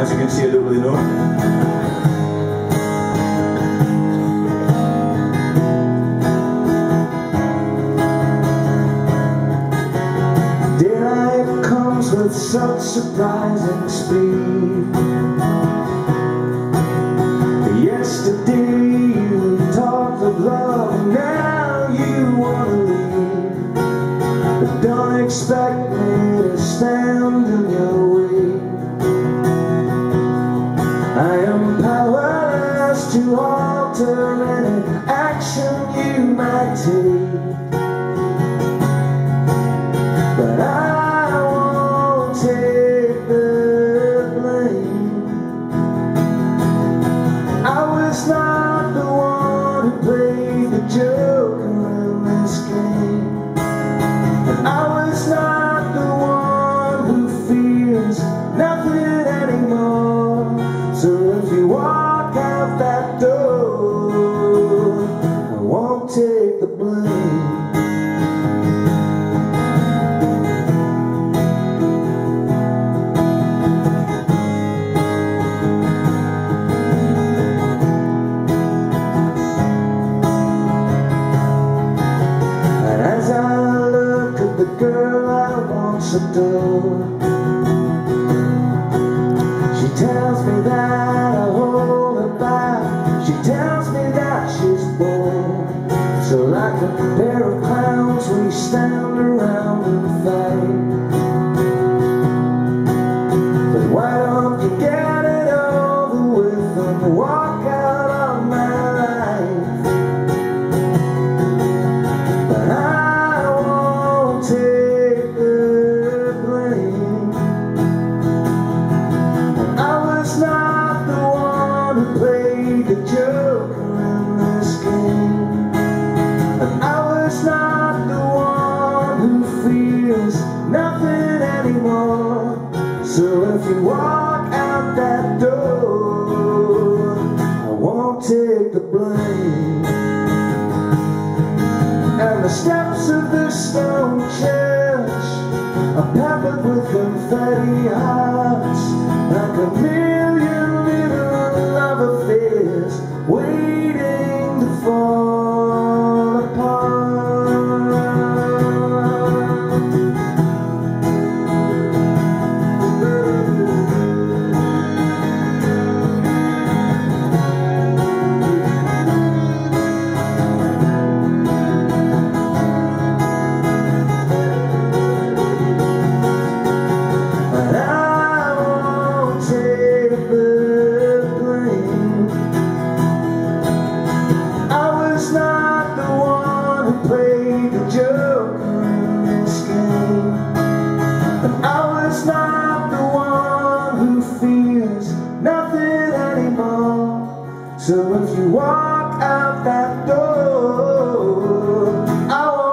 As you can see, I don't really know. Daylight comes with such surprising speed. Yesterday you talked of love, and now you want to leave. But don't expect me to stand in your way. I am powerless to alter any action you might take. But I won't take the blame. I was not the one who played the joker in this game. And I was not the one who feels nothing anymore. So if you walk out that door, I won't take the blame. As I look at the girl I once adored, she tells me that I hold her back. She tells me that she's bored. So like a pair of clowns we stand around and fight. But why don't you get it over with and walk out of my life? But I won't take the blame. And I was not the one who played the joker in this game. And I was not the one who feels nothing anymore. So if you walk out that door, I won't take the blame. And the steps of this stone church are peppered with confetti hearts, like a million little love affairs waiting to fall apart. Played the joker in this game. And I was not the one who feels nothing anymore. So if you walk out that door, I won't